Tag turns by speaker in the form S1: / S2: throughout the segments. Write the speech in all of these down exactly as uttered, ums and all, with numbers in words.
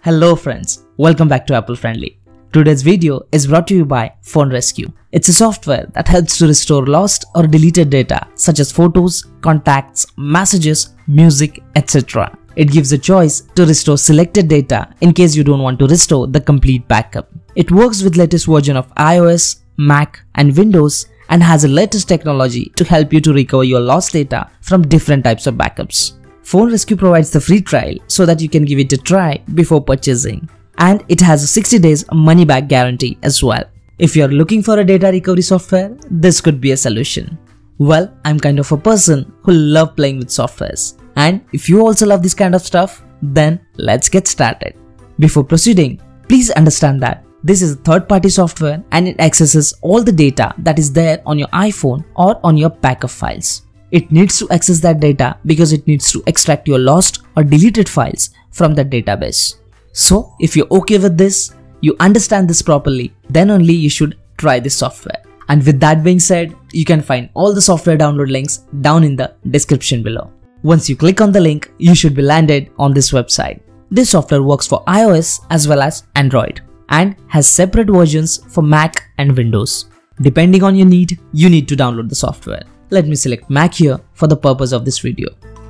S1: Hello friends, welcome back to Apple Friendly. Today's video is brought to you by PhoneRescue. It's a software that helps to restore lost or deleted data such as photos, contacts, messages, music, et cetera. It gives a choice to restore selected data in case you don't want to restore the complete backup. It works with latest version of iOS, Mac and Windows and has a latest technology to help you to recover your lost data from different types of backups. PhoneRescue provides the free trial so that you can give it a try before purchasing. And it has a sixty days money back guarantee as well. If you are looking for a data recovery software, this could be a solution. Well, I'm kind of a person who love playing with softwares. And if you also love this kind of stuff, then let's get started. Before proceeding, please understand that this is a third-party software and it accesses all the data that is there on your iPhone or on your backup files. It needs to access that data because it needs to extract your lost or deleted files from that database. So if you're okay with this, you understand this properly, then only you should try this software. And with that being said, you can find all the software download links down in the description below. Once you click on the link, you should be landed on this website. This software works for iOS as well as Android and has separate versions for Mac and Windows. Depending on your need, you need to download the software. Let me select Mac here for the purpose of this video.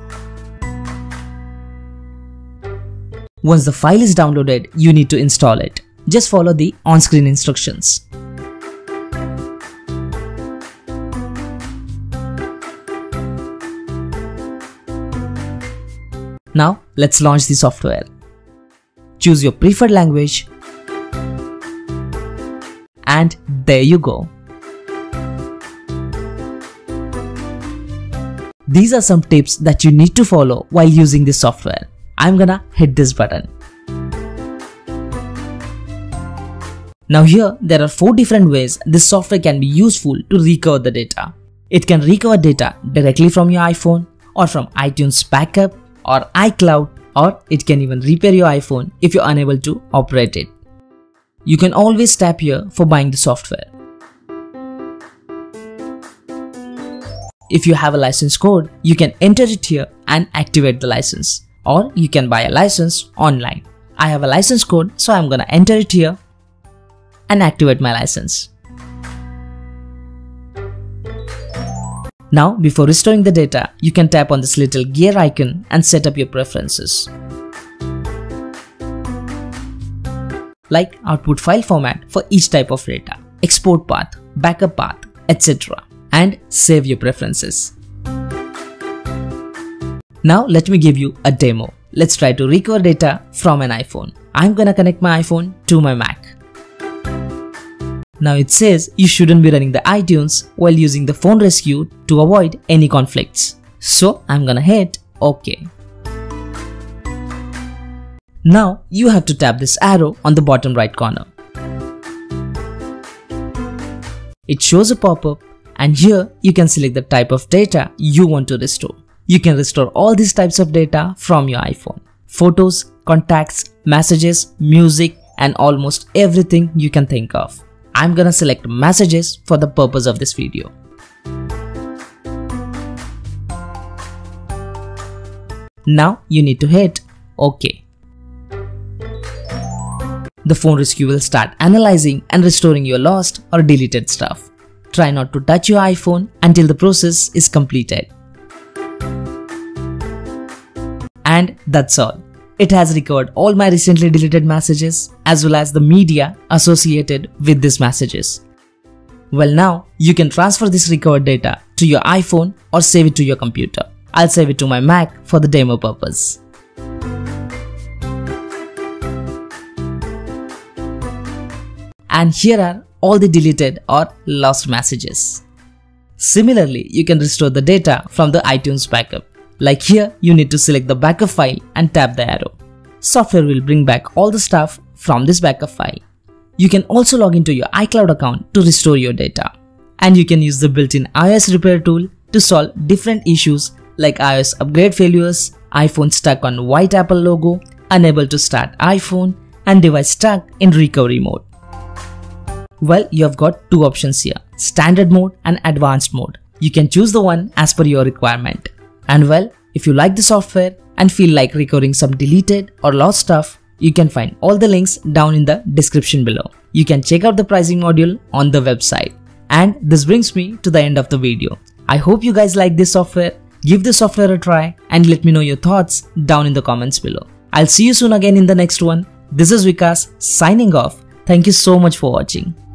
S1: Once the file is downloaded, you need to install it. Just follow the on-screen instructions. Now let's launch the software. Choose your preferred language and there you go. These are some tips that you need to follow while using this software. I'm gonna hit this button. Now here there are four different ways this software can be useful to recover the data. It can recover data directly from your iPhone or from iTunes backup or iCloud, or it can even repair your iPhone if you're unable to operate it. You can always tap here for buying the software. If you have a license code, you can enter it here and activate the license, or you can buy a license online. I have a license code, so I'm gonna enter it here and activate my license. Now, before restoring the data, you can tap on this little gear icon and set up your preferences, like output file format for each type of data, export path, backup path, et cetera, and save your preferences. Now let me give you a demo. Let's try to recover data from an iPhone. I'm gonna connect my iPhone to my Mac. Now it says you shouldn't be running the iTunes while using the PhoneRescue to avoid any conflicts. So I'm gonna hit OK. Now you have to tap this arrow on the bottom right corner. It shows a pop-up and here you can select the type of data you want to restore. You can restore all these types of data from your iPhone. Photos, contacts, messages, music and almost everything you can think of. I'm gonna select messages for the purpose of this video. Now you need to hit OK. The PhoneRescue will start analyzing and restoring your lost or deleted stuff. Try not to touch your iPhone until the process is completed. And that's all. It has recovered all my recently deleted messages as well as the media associated with these messages. Well, now you can transfer this recovered data to your iPhone or save it to your computer. I'll save it to my Mac for the demo purpose. And here are all the deleted or lost messages. Similarly, you can restore the data from the iTunes backup. Like here, you need to select the backup file and tap the arrow. Software will bring back all the stuff from this backup file. You can also log into your iCloud account to restore your data. And you can use the built-in iOS repair tool to solve different issues like iOS upgrade failures, iPhone stuck on white Apple logo, unable to start iPhone, and device stuck in recovery mode. Well, you have got two options here, standard mode and advanced mode. You can choose the one as per your requirement. And well, if you like the software and feel like recovering some deleted or lost stuff, You can find all the links down in the description below. You can check out the pricing module on the website. And this brings me to the end of the video. I hope you guys like this software. Give the software a try and let me know your thoughts down in the comments below. I'll see you soon again in the next one. This is Vikas signing off. Thank you so much for watching.